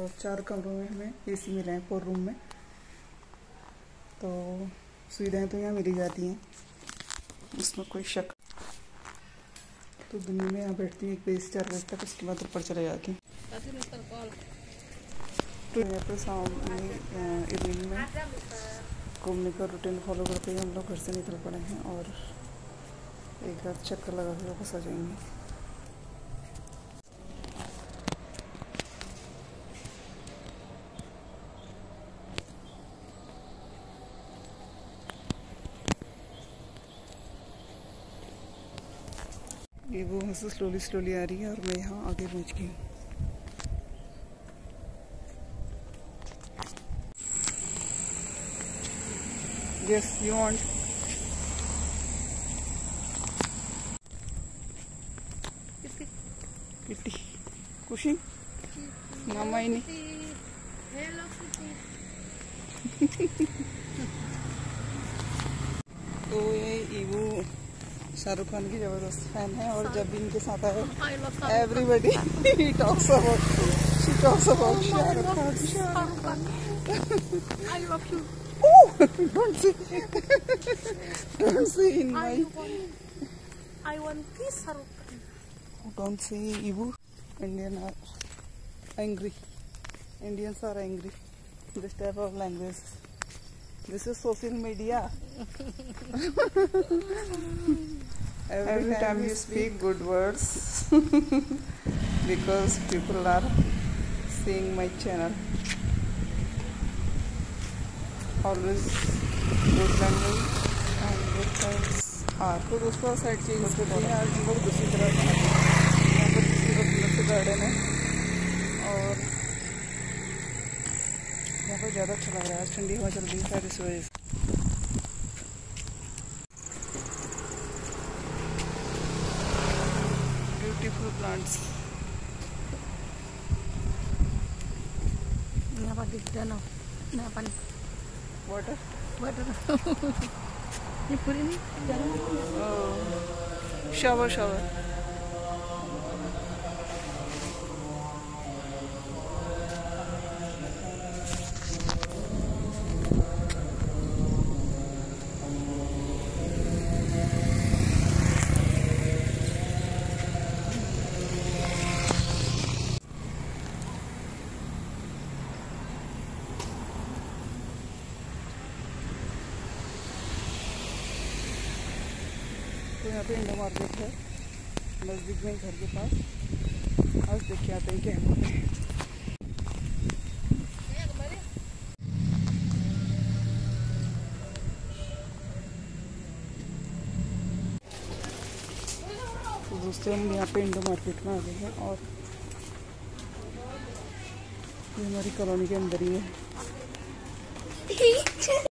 और 4 कमरों में हमें एसी मिले हैं 4 रूम में। तो सुविधाएं तो यहाँ मिली जाती हैं, उसमें कोई शक। तो दिन में यहाँ बैठती हूँ 1 बजे से 4 बजे तक, उसके बाद ऊपर चले जाती हूँ। तो यहाँ पर सामने इवनिंग में घूमने का रूटीन फॉलो करते हुए हम लोग घर से निकल पड़े हैं और एक आध चक्कर लगा के वापस आ जाएंगे। ये वो वहाँ से स्लोली आ रही है और मैं यहाँ आगे पहुँच गई हूँ। Yes, you want? Kitty. Kushi? Mama ini. Hello Kitty. तो ये ईवू शाहरुख खान की जबरदस्त फैन है और जब भी इनके साथ आए everybody talks about Shahrukh Khan. I love you. Oh, don't say in my. I want this Shahrukh Khan. Don't say Ibu. Indians are angry. Indians are angry. This type of language. This is social media. Every time you speak good words, because people are seeing my channel. Always good language and good things are. तो दोस्तों side change करते हैं। आज हम लोग दूसरी तरफ यहाँ पर खूबसूरत से गार्डन है और यहाँ पर ज़्यादा अच्छा लग रहा है। आज ठंडी हवा चल रही है शायद इस वजह से। ब्यूटीफुल प्लांट्स यहाँ पर दिखता ना यहाँ पानी वाटर ये पूरी नहीं शावर तो यहाँ पे इंडो मार्केट है नज़दीक में घर के पास। आज देख के आते हैं क्या है। तो दोस्तों हम यहाँ पे इंडो मार्केट में आ गए हैं और ये हमारी कॉलोनी के अंदर ही है।